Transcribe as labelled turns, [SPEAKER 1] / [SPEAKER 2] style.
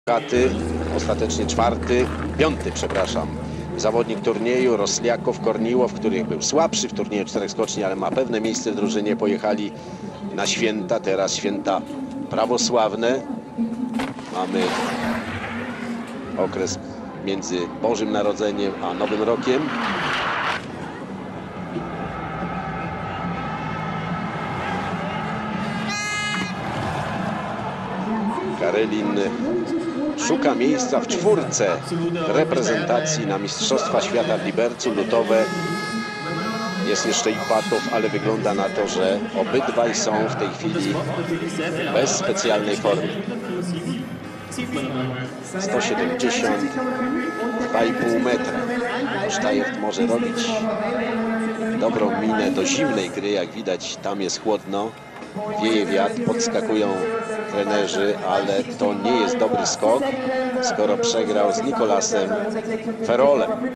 [SPEAKER 1] Ostatecznie piąty, zawodnik turnieju, Rosliakow, Korniłow, który był słabszy w turnieju 4 skoczni, ale ma pewne miejsce w drużynie. Pojechali na święta, teraz święta prawosławne. Mamy okres między Bożym Narodzeniem a Nowym Rokiem. Karelin szuka miejsca w czwórce reprezentacji na Mistrzostwa Świata w Libercu. Lutowe, jest jeszcze i Patow, ale wygląda na to, że obydwaj są w tej chwili bez specjalnej formy. 172,5 metra. Steyert może robić dobrą minę do zimnej gry. Jak widać, tam jest chłodno, wieje wiatr, podskakują trenerzy, ale to nie jest dobry skok, skoro przegrał z Nicolasem Ferolem.